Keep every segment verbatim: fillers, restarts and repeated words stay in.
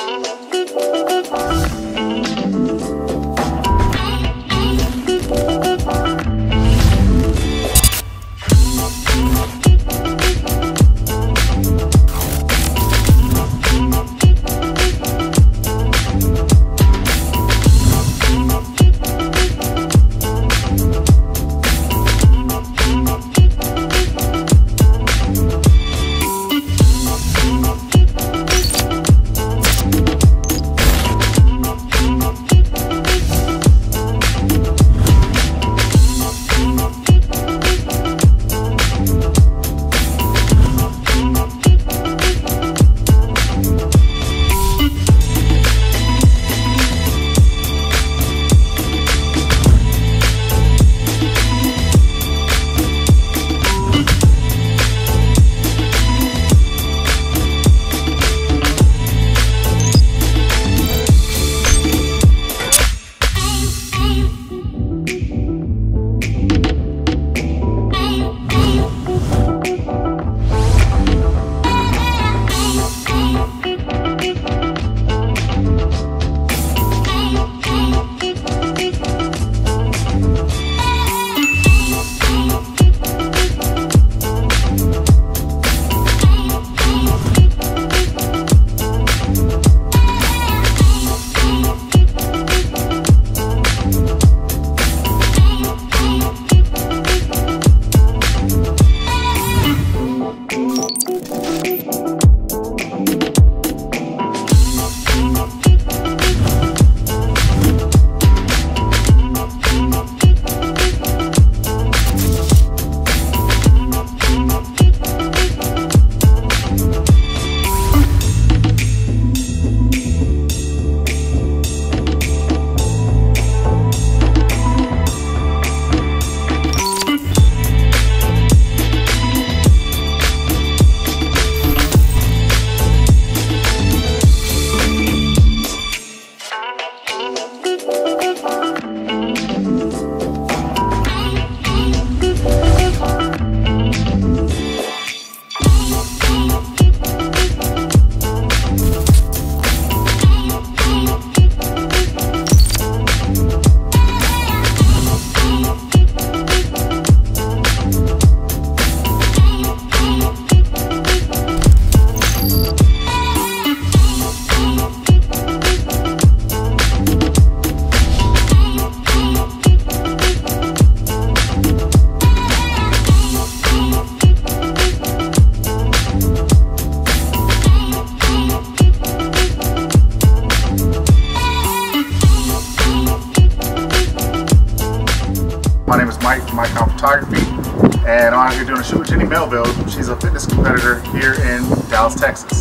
My name is Mike from Mike Count Photography, and I'm out here doing a shoot with Jenny Melville. She's a fitness competitor here in Dallas, Texas.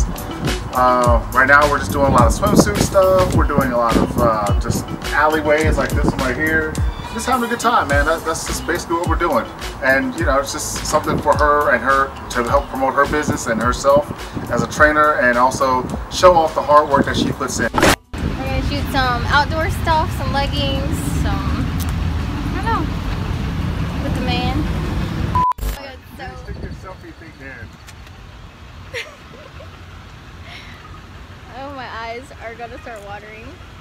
Uh, right now we're just doing a lot of swimsuit stuff. We're doing a lot of uh, just alleyways like this one right here. Just having a good time, man. That, that's just basically what we're doing. And you know, it's just something for her and her to help promote her business and herself as a trainer, and also show off the hard work that she puts in. We're gonna shoot some outdoor stuff, some leggings, some, I don't know, with the man. Oh, God, so... Stick your selfie thing in. Oh, my eyes are gonna start watering.